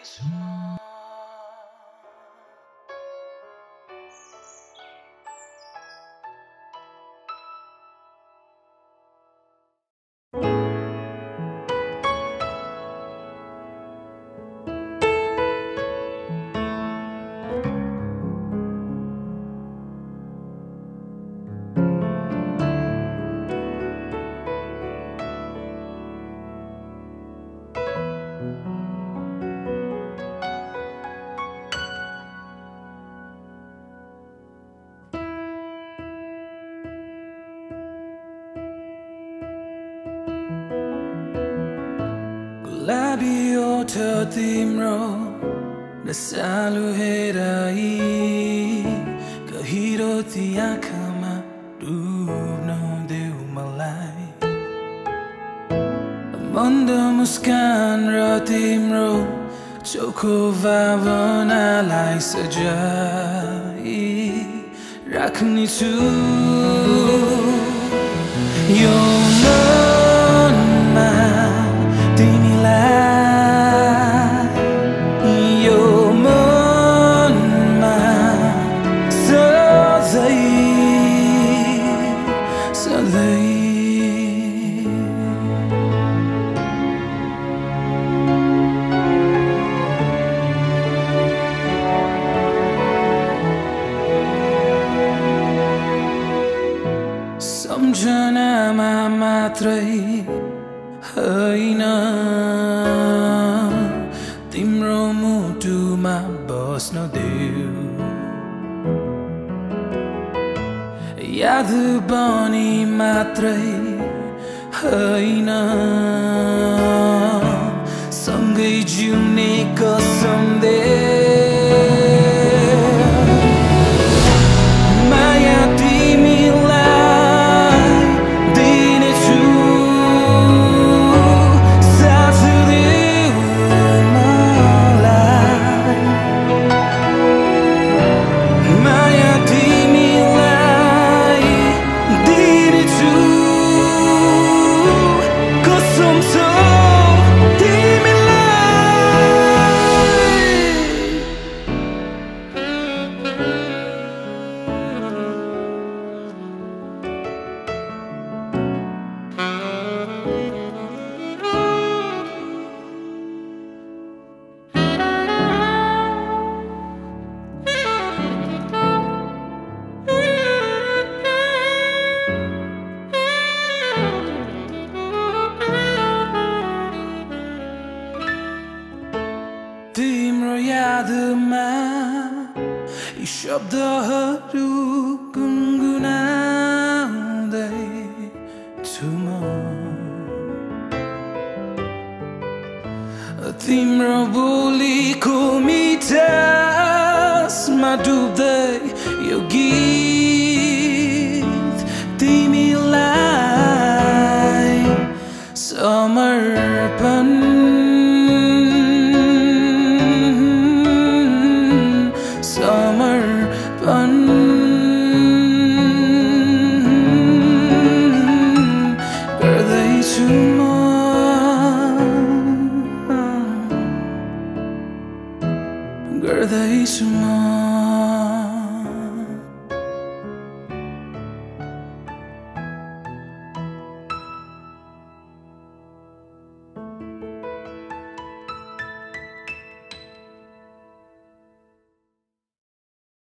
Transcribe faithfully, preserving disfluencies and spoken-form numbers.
Labioto timro nasalu herai kahiro tiakama dubno deu malai Manda muskan ra timro choko vavana lai sajai rakni tu yo ma Haina timro mutu ma boss no deu Yadu bani matrai haina sangai jiune kasam de Maya timilai dine chu शब्दहरू गुनगुनाउँदै छु म तिम्रो बोलीको मिठासमा डुब्दै यो गीत तिमीलाई समर्पण Girl, they smile.